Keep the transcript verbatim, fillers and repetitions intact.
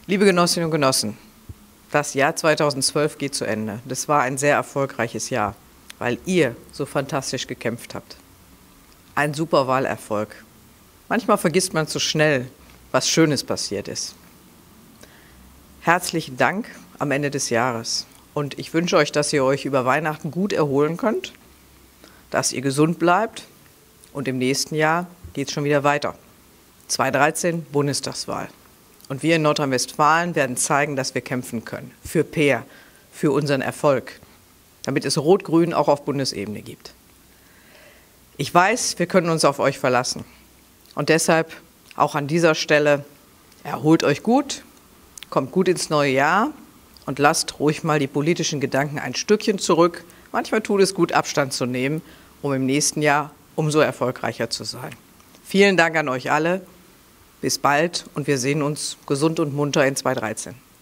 Liebe Genossinnen und Genossen, das Jahr zweitausendzwölf geht zu Ende. Das war ein sehr erfolgreiches Jahr, weil ihr so fantastisch gekämpft habt. Ein super Wahlerfolg. Manchmal vergisst man zu schnell, was Schönes passiert ist. Herzlichen Dank am Ende des Jahres. Und ich wünsche euch, dass ihr euch über Weihnachten gut erholen könnt, dass ihr gesund bleibt und im nächsten Jahr geht es schon wieder weiter. zweitausenddreizehn Bundestagswahl. Und wir in Nordrhein-Westfalen werden zeigen, dass wir kämpfen können. Für Peer, für unseren Erfolg, damit es Rot-Grün auch auf Bundesebene gibt. Ich weiß, wir können uns auf euch verlassen. Und deshalb auch an dieser Stelle, erholt euch gut, kommt gut ins neue Jahr und lasst ruhig mal die politischen Gedanken ein Stückchen zurück. Manchmal tut es gut, Abstand zu nehmen, um im nächsten Jahr umso erfolgreicher zu sein. Vielen Dank an euch alle. Bis bald und wir sehen uns gesund und munter in zweitausenddreizehn.